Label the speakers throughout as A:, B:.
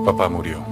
A: papá murió.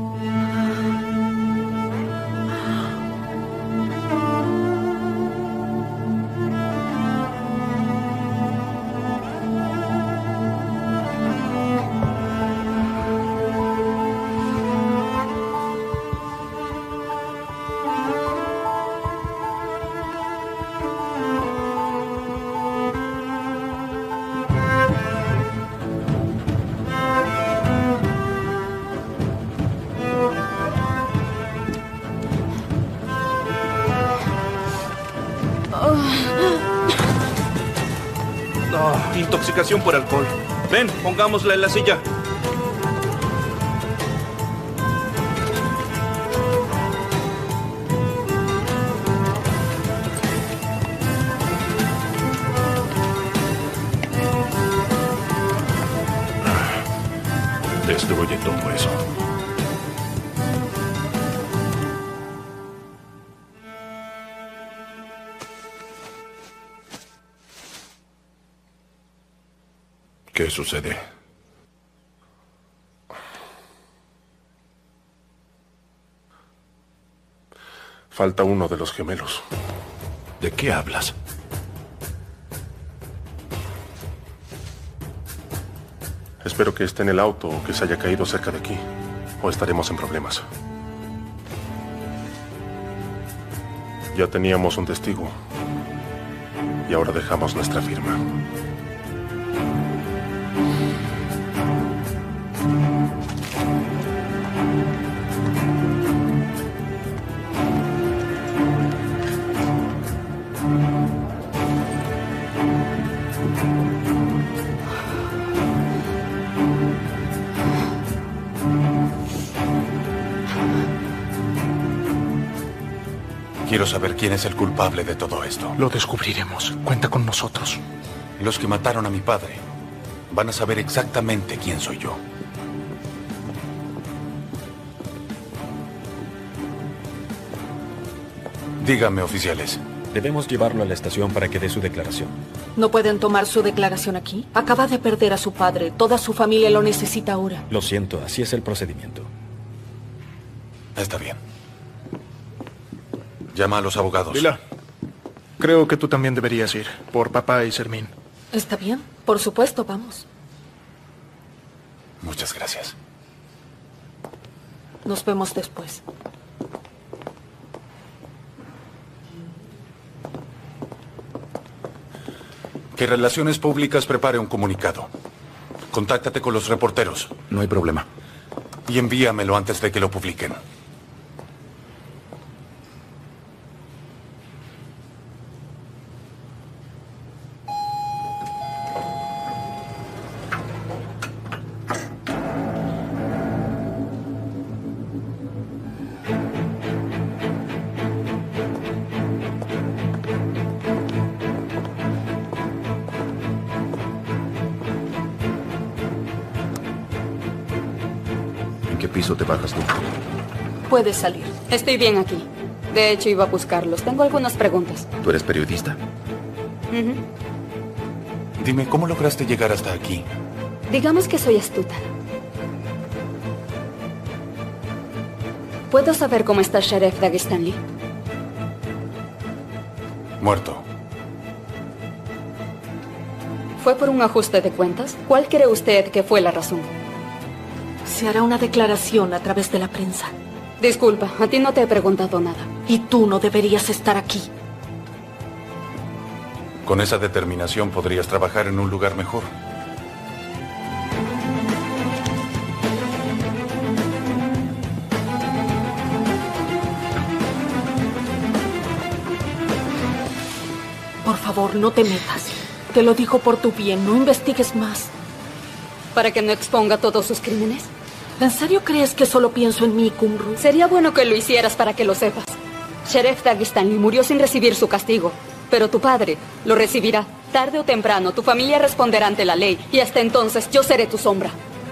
B: Intoxicación por alcohol. Ven, pongámosla en la silla.
C: Destruye todo eso. ¿Qué sucede?
D: Falta uno de los gemelos.
C: ¿De qué hablas?
D: Espero que esté en el auto o que se haya caído cerca de aquí, o estaremos en problemas. Ya teníamos un testigo y ahora dejamos nuestra firma.
A: Quiero saber quién es el culpable de todo esto.
E: Lo descubriremos. Cuenta con nosotros.
A: Los que mataron a mi padre van a saber exactamente quién soy yo. Díganme, oficiales.
F: Debemos llevarlo a la estación para que dé su declaración.
G: ¿No pueden tomar su declaración aquí? Acaba de perder a su padre. Toda su familia lo necesita ahora.
F: Lo siento, así es el procedimiento.
A: Está bien. Llama a los abogados.
E: Lila, creo que tú también deberías ir, por papá y Sermín.
G: Está bien, por supuesto, vamos.
A: Muchas gracias.
G: Nos vemos después.
A: Que Relaciones Públicas prepare un comunicado. Contáctate con los reporteros.
H: No hay problema.
A: Y envíamelo antes de que lo publiquen.
H: ¿En qué piso te bajas tú?
G: Puedes salir.
I: Estoy bien aquí. De hecho, iba a buscarlos. Tengo algunas preguntas.
H: ¿Tú eres periodista?
A: Dime, ¿cómo lograste llegar hasta aquí?
I: Digamos que soy astuta. ¿Puedo saber cómo está el Sheriff Dagestanli?
A: Muerto.
I: ¿Fue por un ajuste de cuentas? ¿Cuál cree usted que fue la razón?
G: Se hará una declaración a través de la prensa.
I: Disculpa, a ti no te he preguntado nada.
G: Y tú no deberías estar aquí.
A: Con esa determinación podrías trabajar en un lugar mejor.
G: Por favor, no te metas. Te lo digo por tu bien, no investigues más.
I: ¿Para que no exponga todos sus crímenes?
G: ¿En serio crees que solo pienso en mí, Kumru?
I: Sería bueno que lo hicieras para que lo sepas. Sheriff Dagestanli murió sin recibir su castigo, pero tu padre lo recibirá. Tarde o temprano, tu familia responderá ante la ley y hasta entonces yo seré tu sombra.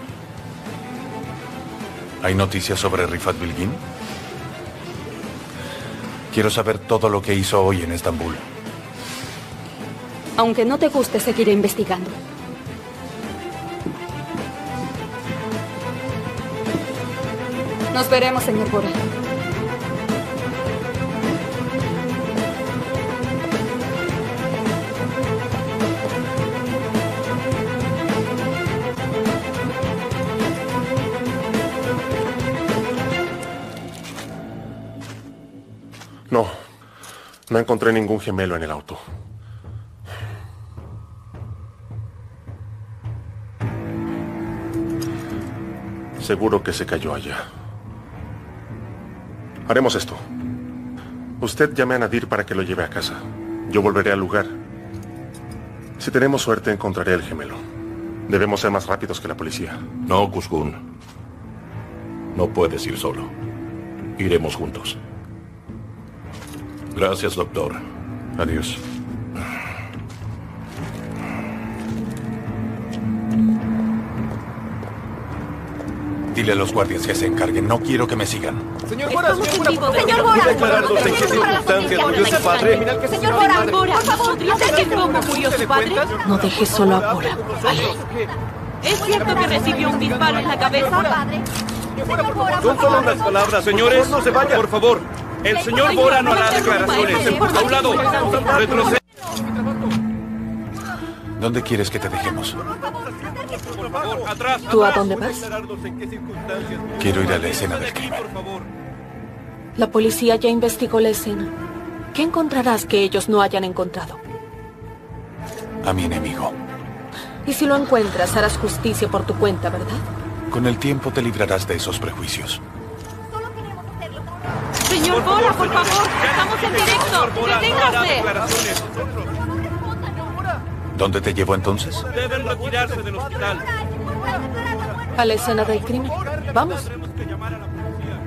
A: ¿Hay noticias sobre Rifat Bilgin? Quiero saber todo lo que hizo hoy en Estambul.
I: Aunque no te guste, seguiré investigando. Nos veremos, señor Bora.
D: No encontré ningún gemelo en el auto. Seguro que se cayó allá. Haremos esto. Usted llame a Nadir para que lo lleve a casa. Yo volveré al lugar. Si tenemos suerte, encontraré el gemelo. Debemos ser más rápidos que la policía.
C: No, Kuzgun. No puedes ir solo. Iremos juntos. Gracias, doctor.
A: Adiós. Dile a los guardias que se encarguen. No quiero que me sigan.
J: Señor Bora, señor Bora,
B: declararnos en qué circunstancias murió su padre.
J: Señor Bora, por favor, ¿sabe cómo murió su padre?
G: No dejes solo a Bora, ¿vale?
J: ¿Es cierto que recibió un disparo en la cabeza?
B: Son solo unas palabras, señores. No se vayan. Por favor. El señor Bora no hará declaraciones. A un lado. Retrocede.
A: ¿Dónde quieres que te dejemos?
B: Por favor, atrás.
G: ¿Tú a dónde vas?
A: Quiero ir a la escena del crimen.
G: La policía ya investigó la escena. ¿Qué encontrarás que ellos no hayan encontrado?
A: A mi enemigo.
G: Y si lo encuentras, harás justicia por tu cuenta, ¿verdad?
A: Con el tiempo te librarás de esos prejuicios.
J: Señor Bora, por favor, estamos en directo. ¡Deténgase!
A: ¿Dónde te llevo entonces?
B: Deben retirarse del hospital.
G: A la escena del crimen. Vamos.
B: Tenemos que llamar a la policía.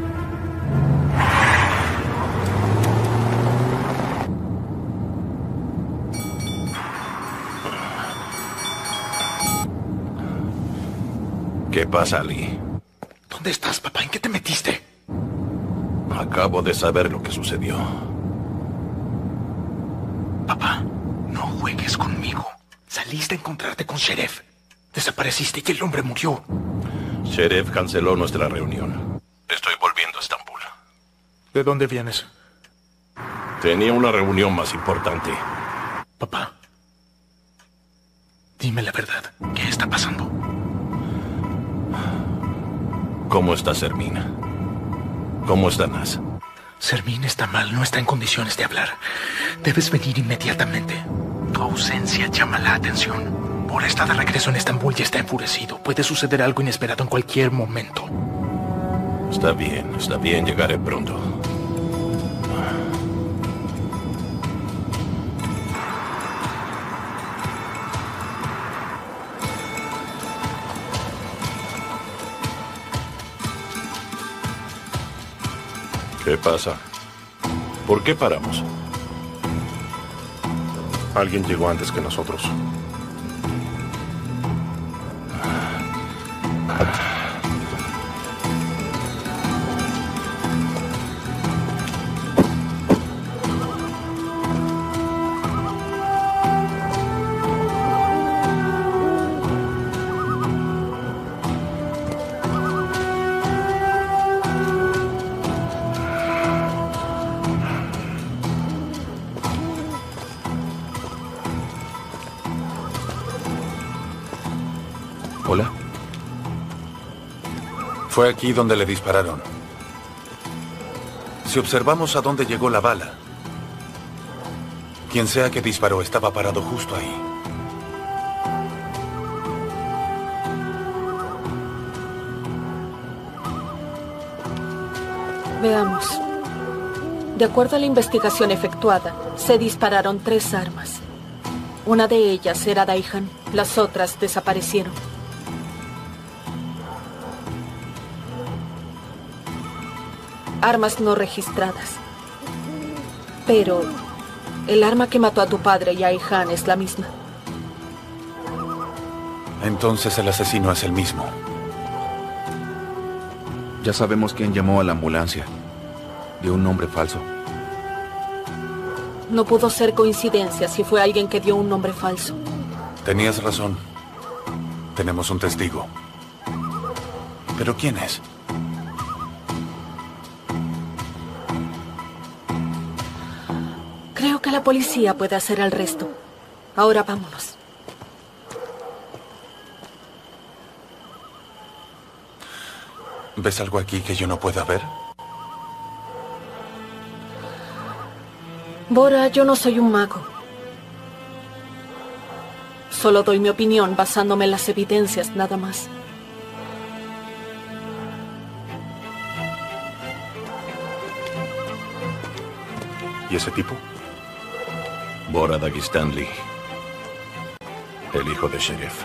C: ¿Qué pasa, Ali?
E: ¿Dónde estás, papá? ¿En qué te metiste?
C: Acabo de saber lo que sucedió.
E: Papá, no juegues conmigo. Saliste a encontrarte con Sheriff. Desapareciste y el hombre murió.
C: Sheriff canceló nuestra reunión. Estoy volviendo a Estambul.
E: ¿De dónde vienes?
C: Tenía una reunión más importante.
E: Papá, dime la verdad. ¿Qué está pasando?
C: ¿Cómo está Sermín? ¿Cómo está Naz?
E: Sermín está mal, no está en condiciones de hablar. Debes venir inmediatamente. Tu ausencia llama la atención. Bora está de regreso en Estambul y está enfurecido. Puede suceder algo inesperado en cualquier momento.
C: Está bien, llegaré pronto. ¿Qué pasa? ¿Por qué paramos?
D: Alguien llegó antes que nosotros.
A: ¿Hola? Fue aquí donde le dispararon. Si observamos a dónde llegó la bala, quien sea que disparó estaba parado justo ahí.
G: Veamos. De acuerdo a la investigación efectuada, se dispararon 3 armas. Una de ellas era Daihan, las otras desaparecieron. Armas no registradas. Pero el arma que mató a tu padre y a Daihan es la misma.
A: Entonces el asesino es el mismo.
H: Ya sabemos quién llamó a la ambulancia. Dio un nombre falso.
G: No pudo ser coincidencia si fue alguien que dio un nombre falso.
A: Tenías razón. Tenemos un testigo. ¿Pero quién es?
G: Creo que la policía puede hacer el resto. Ahora vámonos.
A: ¿Ves algo aquí que yo no pueda ver?
G: Bora, yo no soy un mago. Solo doy mi opinión basándome en las evidencias, nada más.
D: ¿Y ese tipo?
C: Bora Dagistanli, el hijo de Sheriff.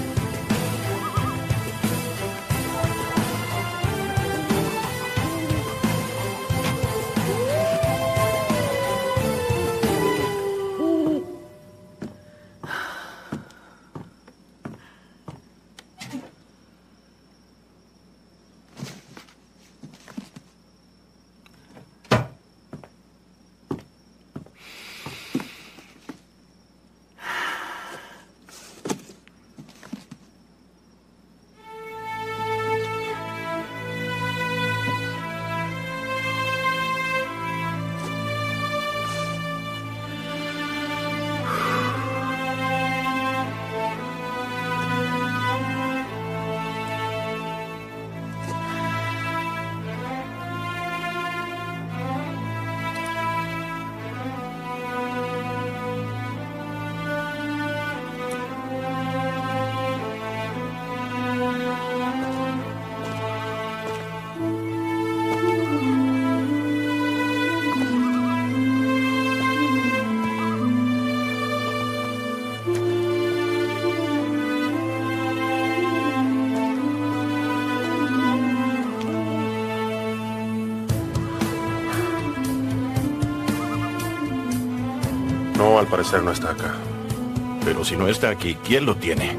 D: No, al parecer no está acá.
C: Pero si no está aquí, ¿quién lo tiene?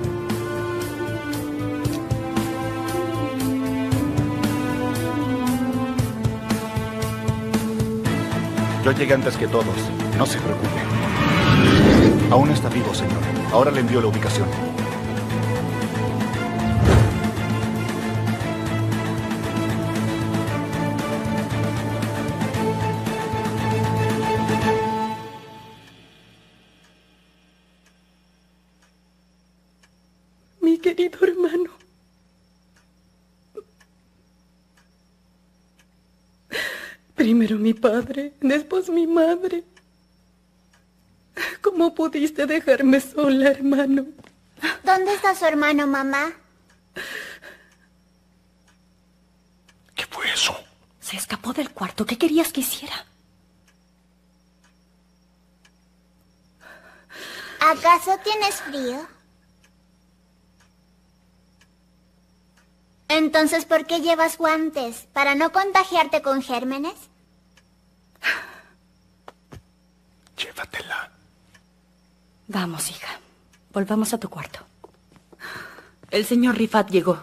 K: Yo llegué antes que todos. No se preocupe. Aún está vivo, señor. Ahora le envío la ubicación.
L: Mi querido hermano. Primero mi padre, después mi madre. ¿Cómo pudiste dejarme sola, hermano?
M: ¿Dónde está su hermano, mamá?
E: ¿Qué fue eso?
I: Se escapó del cuarto. ¿Qué querías que hiciera?
M: ¿Acaso tienes frío? Entonces, ¿por qué llevas guantes? ¿Para no contagiarte con gérmenes?
E: Llévatela.
I: Vamos, hija. Volvamos a tu cuarto.
J: El señor Rifat llegó.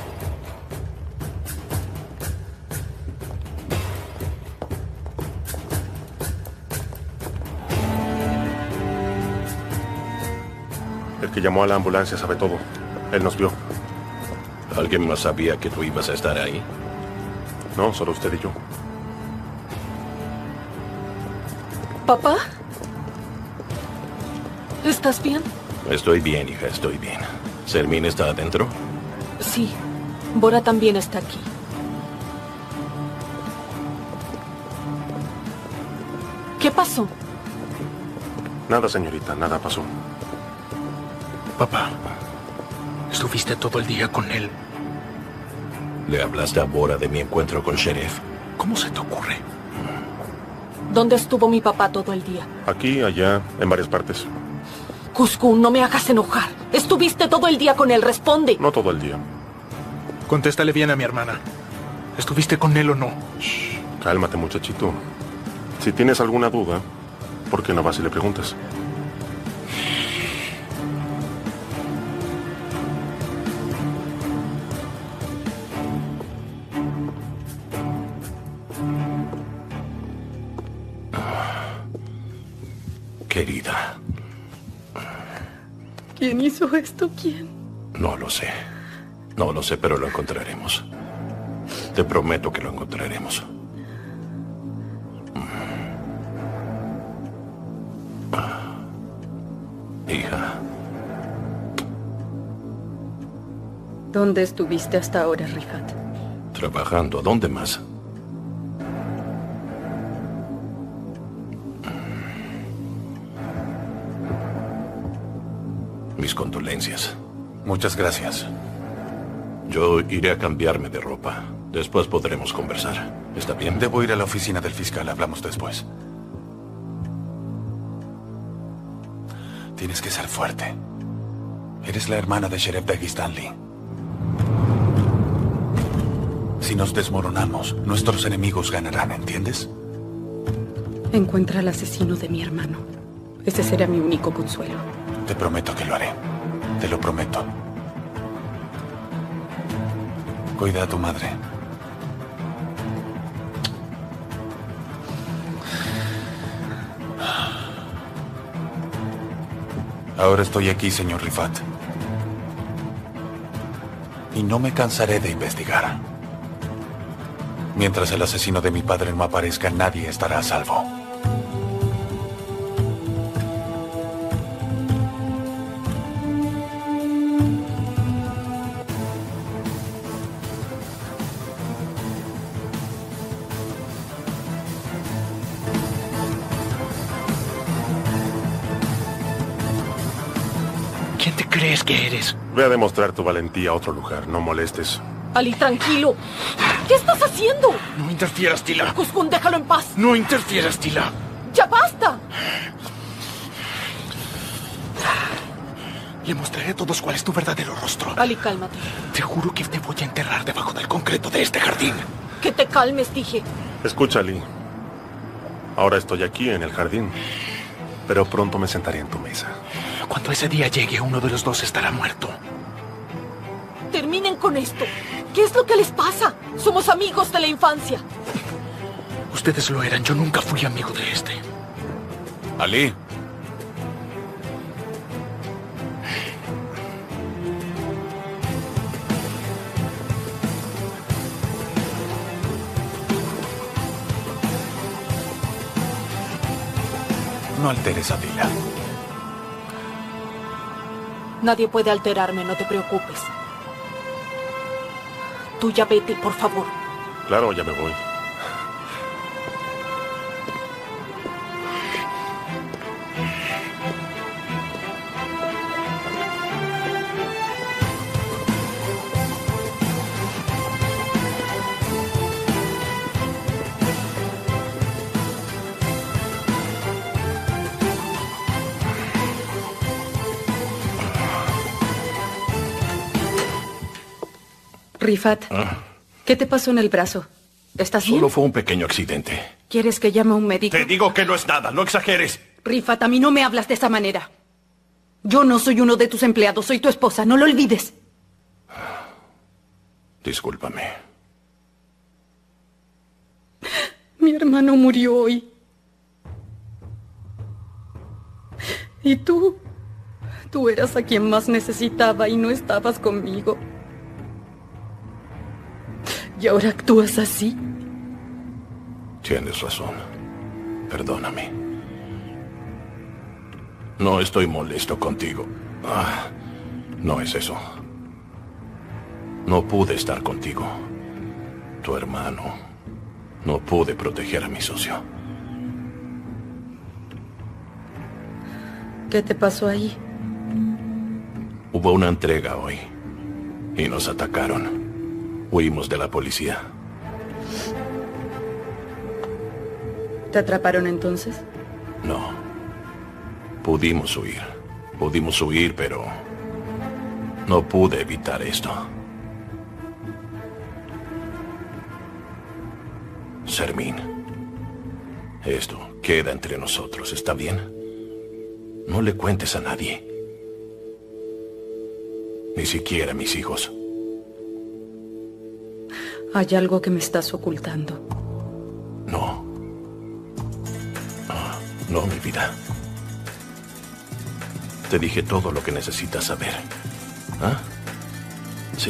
D: El que llamó a la ambulancia sabe todo. Él nos vio.
C: ¿Alguien más sabía que tú ibas a estar ahí?
D: No, solo usted y yo.
G: ¿Papá? ¿Estás bien?
C: Estoy bien, hija, estoy bien. ¿Sermín está adentro?
G: Sí. Bora también está aquí. ¿Qué pasó?
D: Nada, señorita, nada pasó.
E: Papá, ¿estuviste todo el día con él?
C: ¿Le hablaste a Bora de mi encuentro con Sheriff?
E: ¿Cómo se te ocurre?
G: ¿Dónde estuvo mi papá todo el día?
D: Aquí, allá, en varias partes.
G: Kuzgun, no me hagas enojar. Estuviste todo el día con él, responde.
D: No todo el día.
E: Contéstale bien a mi hermana. ¿Estuviste con él o no?
D: Shh, cálmate, muchachito. Si tienes alguna duda, ¿por qué no vas y le preguntas?
C: Querida.
L: ¿Quién hizo esto? ¿Quién?
C: No lo sé. No lo sé, pero lo encontraremos. Te prometo que lo encontraremos. Hija,
L: ¿Dónde estuviste hasta ahora, Rifat?
C: trabajando. ¿Dónde más? Mis condolencias.
A: Muchas gracias.
C: Yo iré a cambiarme de ropa. Después podremos conversar. ¿Está bien?
A: Debo ir a la oficina del fiscal. Hablamos después. Tienes que ser fuerte. Eres la hermana de Sheriff Dagestan Lee. Si nos desmoronamos, nuestros enemigos ganarán, ¿entiendes?
L: Encuentra al asesino de mi hermano. Ese será mi único consuelo.
A: Te prometo que lo haré. Te lo prometo. Cuida a tu madre. Ahora estoy aquí, señor Rifat. Y no me cansaré de investigar. Mientras el asesino de mi padre no aparezca, nadie estará a salvo.
E: ¿Quién te crees que eres?
D: Ve a demostrar tu valentía a otro lugar. No molestes.
G: Ali, tranquilo. ¿Qué estás haciendo?
E: No interfieras, Tila.
G: Kuzgun, déjalo en paz.
E: No interfieras, Tila.
G: ¡Ya basta!
E: Le mostraré a todos cuál es tu verdadero rostro.
G: Ali, cálmate.
E: Te juro que te voy a enterrar debajo del concreto de este jardín.
G: Que te calmes, dije.
D: Escucha, Lee. Ahora estoy aquí en el jardín, pero pronto me sentaré en tu mesa.
E: Cuando ese día llegue, uno de los dos estará muerto.
G: Terminen con esto. ¿Qué es lo que les pasa? Somos amigos de la infancia.
E: Ustedes lo eran. Yo nunca fui amigo de este.
A: Ali. No alteres a Tila.
G: Nadie puede alterarme, no te preocupes. Tú ya vete, por favor.
D: Claro, ya me voy.
L: Rifat, ¿qué te pasó en el brazo? ¿Estás bien?
C: Solo fue un pequeño accidente.
L: ¿Quieres que llame a un médico?
C: Te digo que no es nada, no exageres.
L: Rifat, a mí no me hablas de esa manera. Yo no soy uno de tus empleados, soy tu esposa, no lo olvides.
C: Discúlpame.
L: Mi hermano murió hoy. ¿Y tú? Tú eras a quien más necesitaba y no estabas conmigo. ¿Y ahora actúas así?
C: Tienes razón. Perdóname. No estoy molesto contigo. No es eso. No pude estar contigo. Tu hermano. No pude proteger a mi socio.
L: ¿Qué te pasó ahí?
C: Hubo una entrega hoy. Y nos atacaron. Huimos de la policía.
L: ¿Te atraparon entonces?
C: No. Pudimos huir. Pudimos huir, pero no pude evitar esto. Sermín, esto queda entre nosotros, ¿está bien? No le cuentes a nadie. Ni siquiera a mis hijos.
L: Hay algo que me estás ocultando.
C: No. No, mi vida. Te dije todo lo que necesitas saber. ¿Ah? ¿Sí?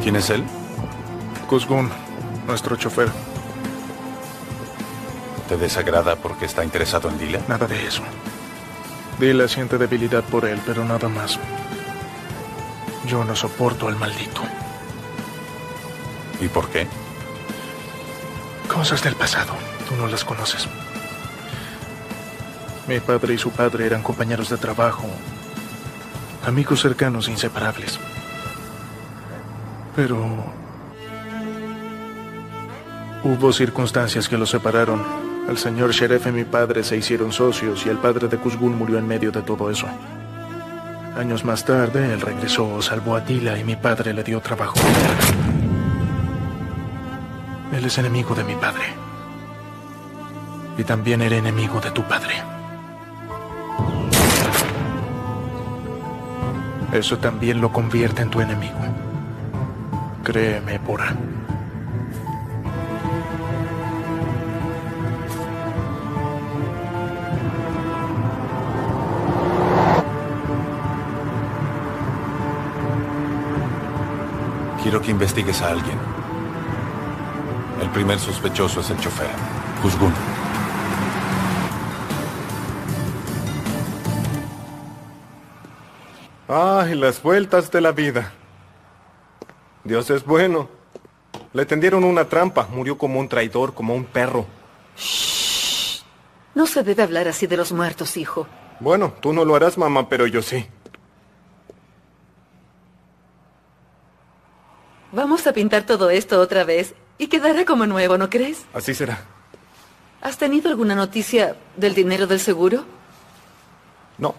A: ¿Quién es él?
E: Kuzgun, nuestro chofer.
A: ¿Te desagrada porque está interesado en Dila?
E: Nada de eso. Dila siente debilidad por él, pero nada más. Yo no soporto al maldito.
A: ¿Y por qué?
E: Cosas del pasado. Tú no las conoces. Mi padre y su padre eran compañeros de trabajo, amigos cercanos e inseparables. Pero hubo circunstancias que los separaron. El señor Sheref y mi padre se hicieron socios y el padre de Kuzgun murió en medio de todo eso. Años más tarde, él regresó, salvó a Dila y mi padre le dio trabajo. Él es enemigo de mi padre. Y también era enemigo de tu padre. Eso también lo convierte en tu enemigo. Créeme, Bora.
A: Quiero que investigues a alguien. El primer sospechoso es el chofer, Kuzgun.
N: Ay, las vueltas de la vida. Dios es bueno. Le tendieron una trampa. Murió como un traidor, como un perro.
O: Shh. No se debe hablar así de los muertos, hijo.
N: Bueno, tú no lo harás, mamá, pero yo sí.
O: Vamos a pintar todo esto otra vez y quedará como nuevo, ¿no crees?
N: Así será.
O: ¿Has tenido alguna noticia del dinero del seguro?
N: No.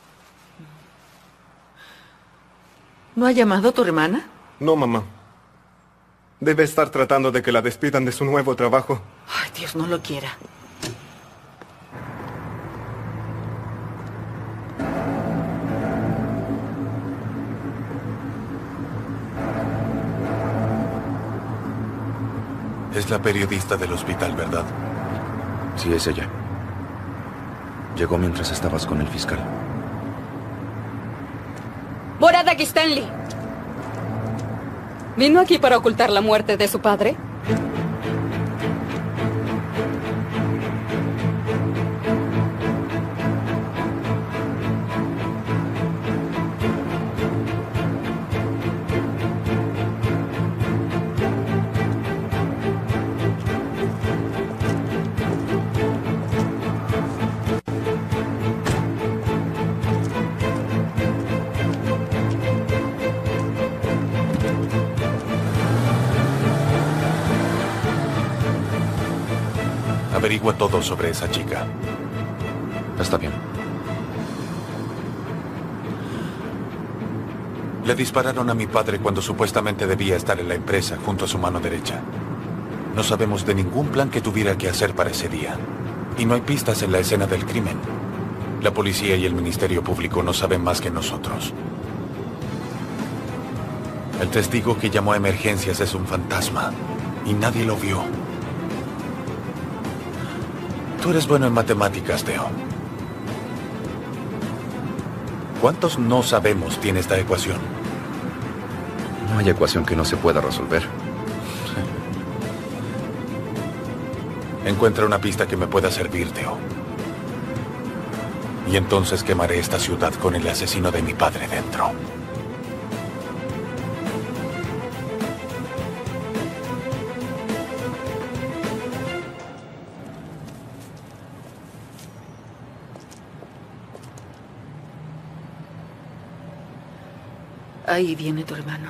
O: ¿No ha llamado tu hermana?
N: No, mamá. Debe estar tratando de que la despidan de su nuevo trabajo.
O: Ay, Dios no lo quiera.
A: Es la periodista del hospital, ¿verdad?
H: Sí, es ella. Llegó mientras estabas con el fiscal.
I: Bora Dagistanli. ¿Vino aquí para ocultar la muerte de su padre?
A: Averigua todo sobre esa chica.
H: Está bien.
A: Le dispararon a mi padre cuando supuestamente debía estar en la empresa, junto a su mano derecha. No sabemos de ningún plan que tuviera que hacer para ese día. Y no hay pistas en la escena del crimen. La policía y el Ministerio Público no saben más que nosotros. El testigo que llamó a emergencias es un fantasma. Y nadie lo vio. Tú eres bueno en matemáticas, Theo. ¿Cuántos no sabemos tiene esta ecuación?
H: No hay ecuación que no se pueda resolver.
A: Encuentra una pista que me pueda servir, Theo. Y entonces quemaré esta ciudad con el asesino de mi padre dentro.
O: Ahí viene tu hermano.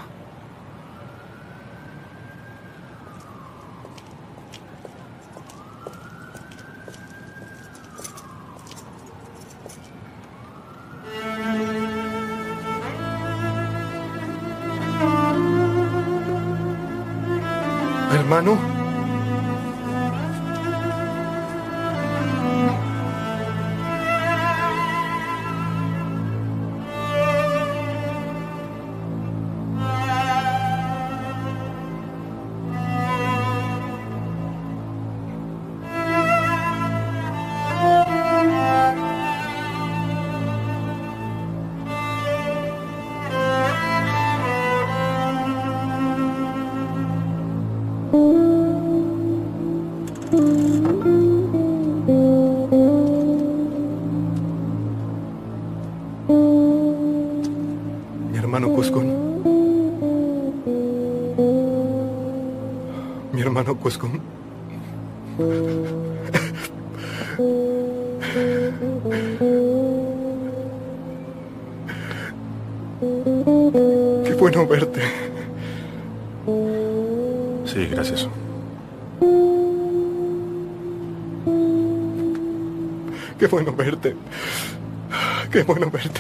N: ¿Hermano? Kuzgun. Qué bueno verte.
D: Sí, gracias.
N: Qué bueno verte. Qué bueno verte.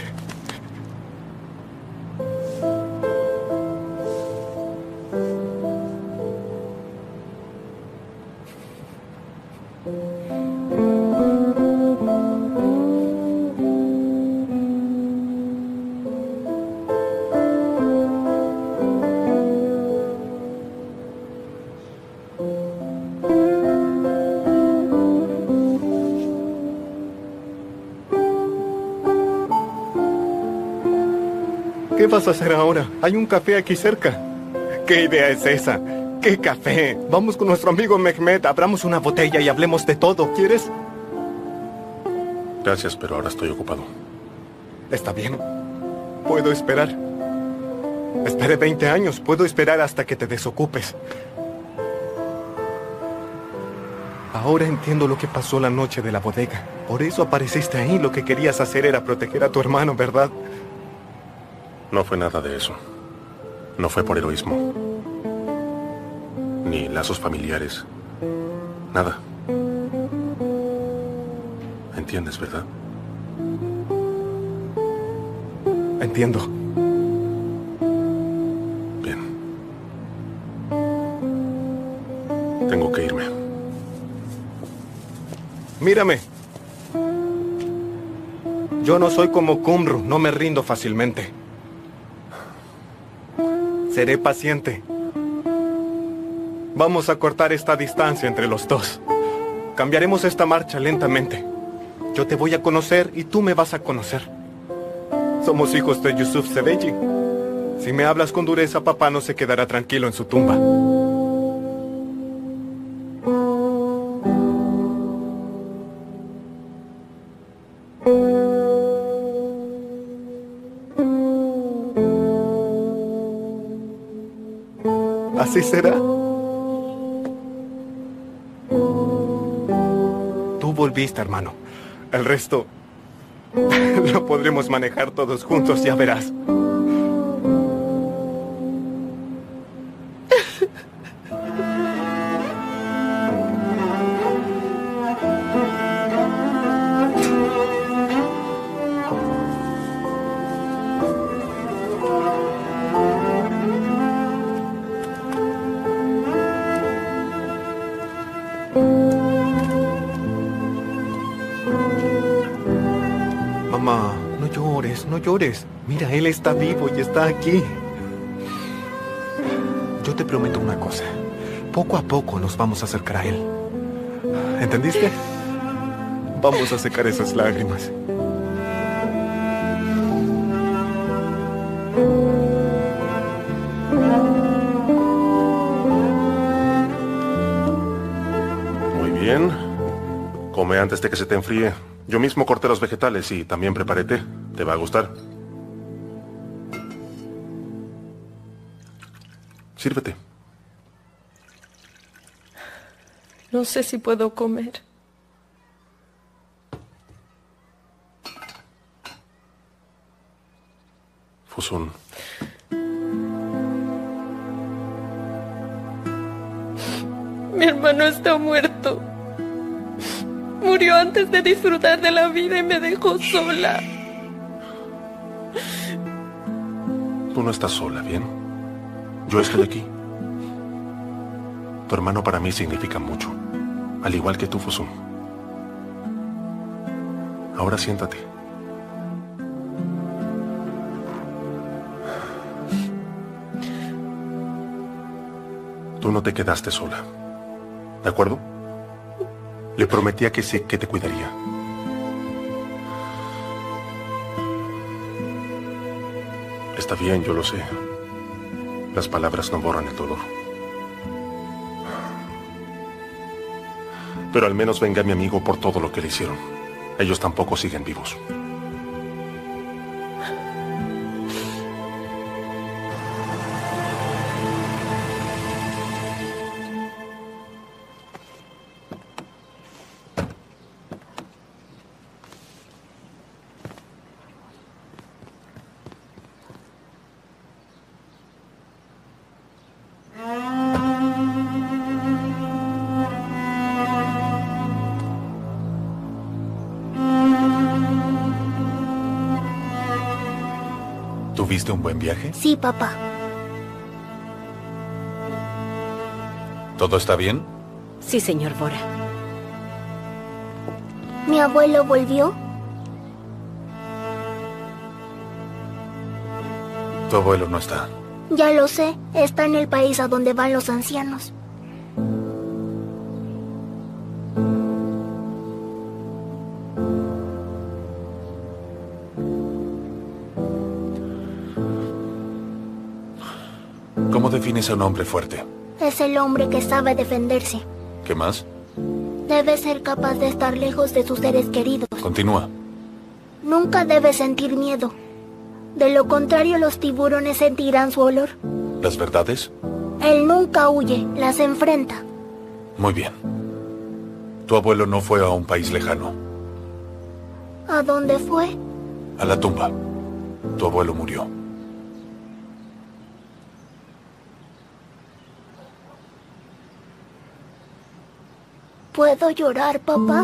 N: ¿Qué vas a hacer ahora? Hay un café aquí cerca. ¿Qué idea es esa? ¿Qué café? Vamos con nuestro amigo Mehmet, abramos una botella y hablemos de todo. ¿Quieres?
D: Gracias, pero ahora estoy ocupado.
N: Está bien. Puedo esperar. Esperé 20 años. Puedo esperar hasta que te desocupes. Ahora entiendo lo que pasó la noche de la bodega. Por eso apareciste ahí. Lo que querías hacer era proteger a tu hermano, ¿verdad?
D: No fue nada de eso. No fue por heroísmo. Ni lazos familiares. Nada. ¿Entiendes, verdad?
N: Entiendo.
D: Bien. Tengo que irme.
N: Mírame. Yo no soy como Kumru, no me rindo fácilmente. Seré paciente. Vamos a cortar esta distancia entre los dos. Cambiaremos esta marcha lentamente. Yo te voy a conocer y tú me vas a conocer. Somos hijos de Yusuf Sebeji. Si me hablas con dureza, papá no se quedará tranquilo en su tumba. Así será. Tú volviste, hermano. El resto lo podremos manejar todos juntos, ya verás. Mamá, no llores, no llores. Mira, él está vivo y está aquí. Yo te prometo una cosa. Poco a poco nos vamos a acercar a él. ¿Entendiste? Vamos a secar esas lágrimas.
D: Muy bien. Come antes de que se te enfríe. Yo mismo corté los vegetales y también preparé té. ¿Te va a gustar? Sírvete.
L: No sé si puedo comer.
D: Fusun.
L: Mi hermano está muerto. Murió antes de disfrutar de la vida y me dejó sola.
D: Tú no estás sola, ¿bien? Yo estoy aquí. Tu hermano para mí significa mucho. Al igual que tú, Fusun. Ahora siéntate. Tú no te quedaste sola. ¿De acuerdo? Le prometí a que sí, que te cuidaría. Está bien, yo lo sé. Las palabras no borran el dolor. Pero al menos venga mi amigo por todo lo que le hicieron. Ellos tampoco siguen vivos.
A: ¿Tuviste un buen viaje?
M: Sí, papá.
A: ¿Todo está bien?
P: Sí, señor Bora.
M: ¿Mi abuelo volvió?
A: Tu abuelo no está.
M: Ya lo sé. Está en el país a donde van los ancianos.
A: ¿Cómo defines a un hombre fuerte?
M: Es el hombre que sabe defenderse.
A: ¿Qué más?
M: Debe ser capaz de estar lejos de sus seres queridos.
A: Continúa.
M: Nunca debe sentir miedo. De lo contrario, los tiburones sentirán su olor.
A: ¿Las verdades?
M: Él nunca huye, las enfrenta.
A: Muy bien. Tu abuelo no fue a un país lejano.
M: ¿A dónde fue?
A: A la tumba. Tu abuelo murió.
M: ¿Puedo llorar, papá?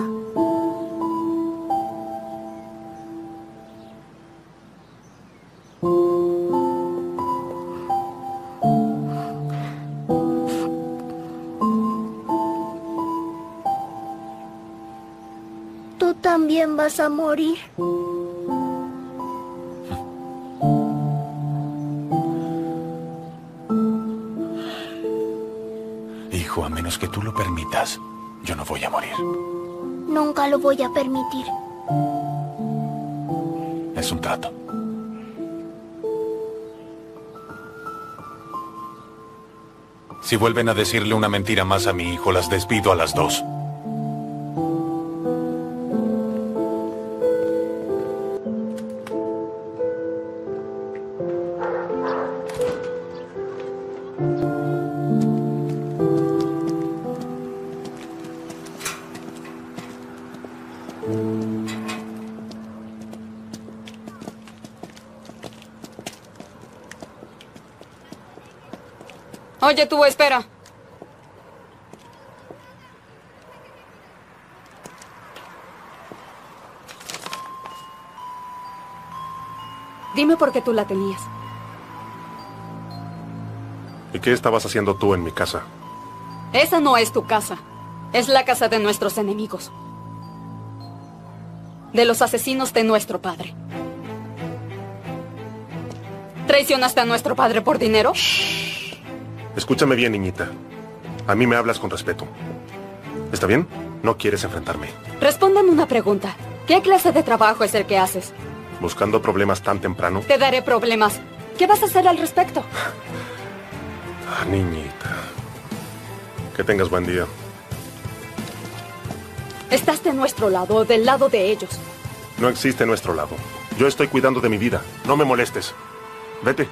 M: Tú también vas a morir.
A: Hijo, a menos que tú lo permitas, yo no voy a morir.
M: Nunca lo voy a permitir.
A: Es un trato. Si vuelven a decirle una mentira más a mi hijo, las despido a las dos.
I: Oye, tú, espera. Dime por qué tú la tenías.
D: ¿Y qué estabas haciendo tú en mi casa?
I: Esa no es tu casa. Es la casa de nuestros enemigos. De los asesinos de nuestro padre. ¿Traicionaste a nuestro padre por dinero?
D: Escúchame bien, niñita. A mí me hablas con respeto. ¿Está bien? No quieres enfrentarme.
I: Respóndeme una pregunta. ¿Qué clase de trabajo es el que haces?
D: ¿Buscando problemas tan temprano?
I: Te daré problemas. ¿Qué vas a hacer al respecto?
D: Ah, niñita. Que tengas buen día.
I: ¿Estás de nuestro lado o del lado de ellos?
D: No existe nuestro lado. Yo estoy cuidando de mi vida. No me molestes. Vete.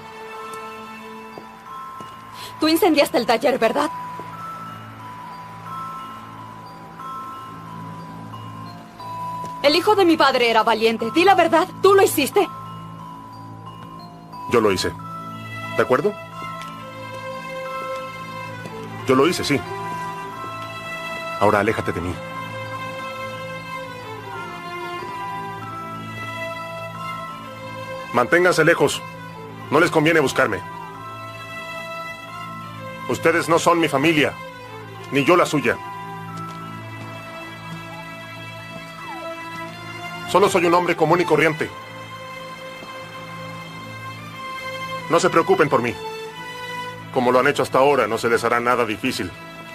I: Tú incendiaste el taller, ¿verdad? El hijo de mi padre era valiente. Di la verdad, ¿tú lo hiciste?
D: Yo lo hice. ¿De acuerdo? Yo lo hice, sí. Ahora aléjate de mí. Manténganse lejos. No les conviene buscarme. Ustedes no son mi familia, ni yo la suya. Solo soy un hombre común y corriente. No se preocupen por mí. Como lo han hecho hasta ahora, no se les hará nada difícil.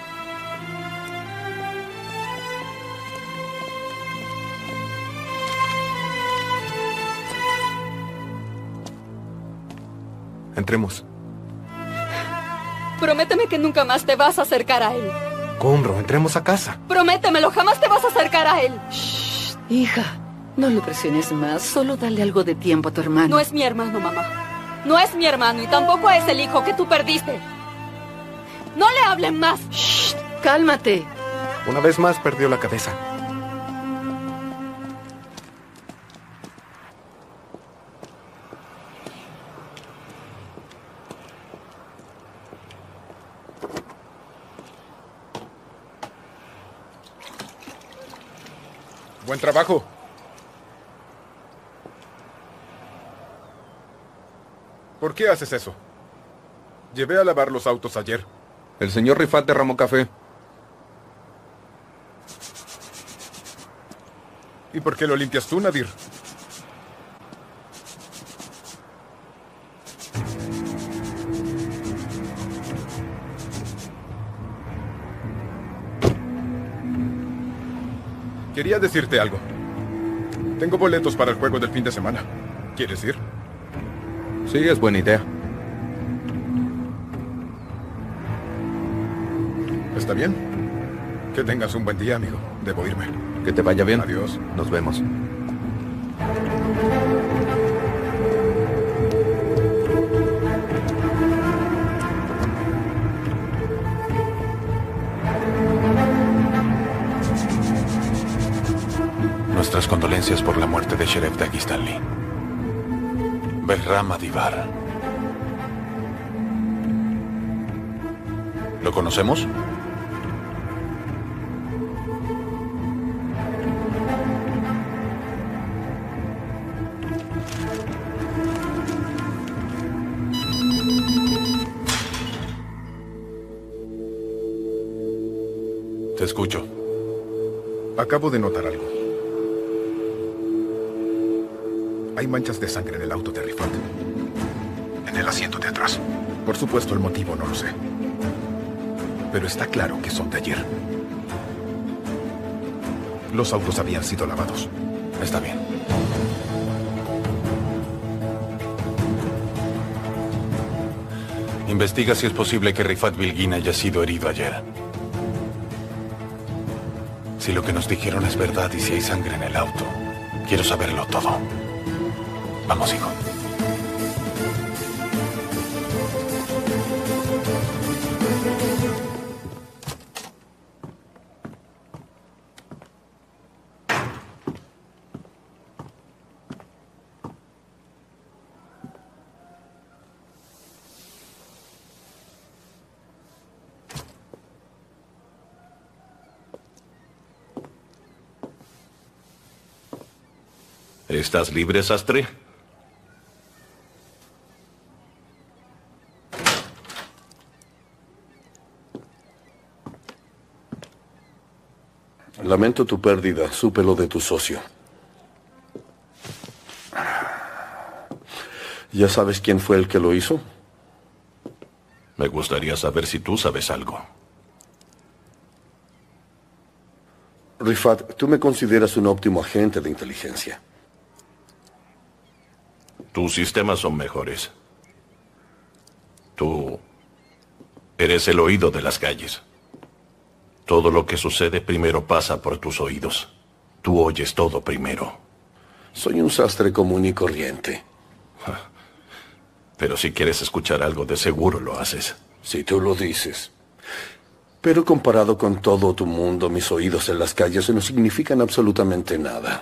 N: Entremos.
I: Prométeme que nunca más te vas a acercar a él.
N: Cumbro, entremos a casa.
I: Prométemelo, jamás te vas a acercar a él.
O: Shh, hija, no lo presiones más. Solo dale algo de tiempo a tu hermano.
I: No es mi hermano, mamá. No es mi hermano y tampoco es el hijo que tú perdiste. No le hablen más.
O: Shh, cálmate.
N: Una vez más perdió la cabeza.
H: Buen trabajo.
P: ¿Por qué haces eso? Llevé a lavar los autos ayer.
H: El señor Rifat derramó café.
P: ¿Y por qué lo limpias tú, Nadir? Quería decirte algo. Tengo boletos para el juego del fin de semana. ¿Quieres ir?
H: Sí, es buena idea.
P: ¿Está bien? Que tengas un buen día, amigo. Debo irme.
H: Que te vaya bien.
P: Adiós.
H: Nos vemos.
A: Nuestras condolencias por la muerte de Sheriff Dagistanli. Behram Adivar. ¿Lo conocemos? Te escucho.
P: Acabo de notar algo. Hay manchas de sangre en el auto de Rifat. En el asiento de atrás. Por supuesto, el motivo no lo sé. Pero está claro que son de ayer. Los autos habían sido lavados.
A: Está bien. Investiga si es posible que Rifat Bilgin haya sido herido ayer. Si lo que nos dijeron es verdad y si hay sangre en el auto, quiero saberlo todo. Vamos, hijo.
C: ¿Estás libre, sastre?
Q: Lamento tu pérdida. Supe lo de tu socio. ¿Ya sabes quién fue el que lo hizo?
C: Me gustaría saber si tú sabes algo.
Q: Rifat, tú me consideras un óptimo agente de inteligencia.
C: Tus sistemas son mejores. Tú eres el oído de las calles. Todo lo que sucede primero pasa por tus oídos. Tú oyes todo primero.
Q: Soy un sastre común y corriente.
C: Pero si quieres escuchar algo, de seguro lo haces.
Q: Si tú lo dices. Pero comparado con todo tu mundo, mis oídos en las calles no significan absolutamente nada.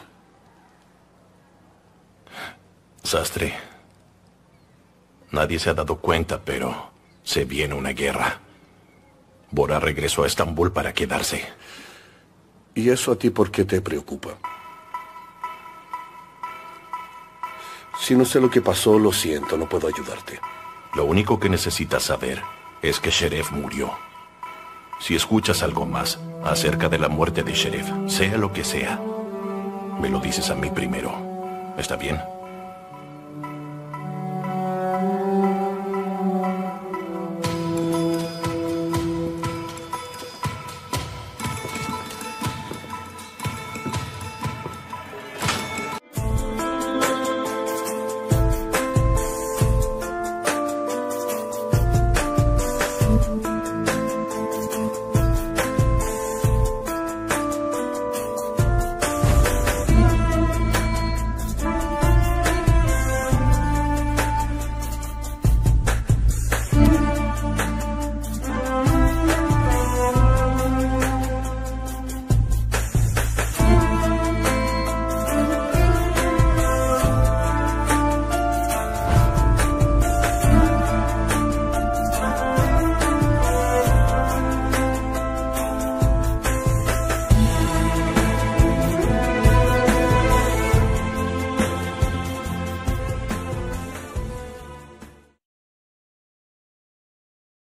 C: Sastre, nadie se ha dado cuenta, pero se viene una guerra. Bora regresó a Estambul para quedarse.
Q: ¿Y eso a ti por qué te preocupa? Si no sé lo que pasó, lo siento, no puedo ayudarte.
C: Lo único que necesitas saber es que Sheriff murió. Si escuchas algo más acerca de la muerte de Sheriff, sea lo que sea, me lo dices a mí primero. ¿Está bien?